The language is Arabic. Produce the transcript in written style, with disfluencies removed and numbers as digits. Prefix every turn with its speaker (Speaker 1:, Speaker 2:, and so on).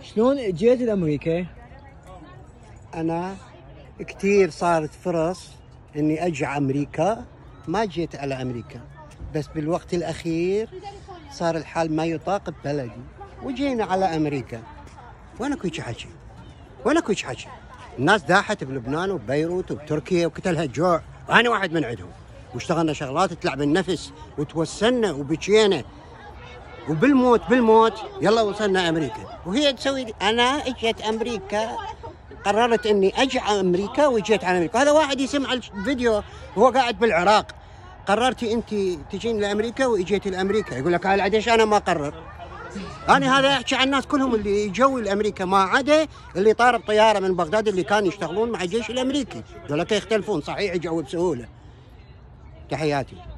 Speaker 1: شلون جيت لامريكا؟
Speaker 2: انا كثير صارت فرص اني اجي امريكا، ما جيت على امريكا، بس بالوقت الاخير صار الحال ما يطاق ببلدي وجينا على امريكا. وينك هيك حكي؟ وينك هيك حكي؟ الناس داحت بلبنان وبيروت وبتركيا وقتلها الجوع، وانا واحد من عندهم، واشتغلنا شغلات تلعب النفس وتوسلنا وبكينا وبالموت يلا وصلنا امريكا. وهي تسوي لي انا اجيت امريكا، قررت اني اجي على امريكا وجيت على امريكا. هذا واحد يسمع الفيديو وهو قاعد بالعراق، قررتي انت تجين لامريكا واجيتي لامريكا، يقول لك هاي عديش انا ما قرر. انا هذا احكي عن الناس كلهم اللي جو لامريكا، ما عدا اللي طار بطياره من بغداد اللي كانوا يشتغلون مع الجيش الامريكي، ذولا يختلفون صحيح جو بسهوله. تحياتي.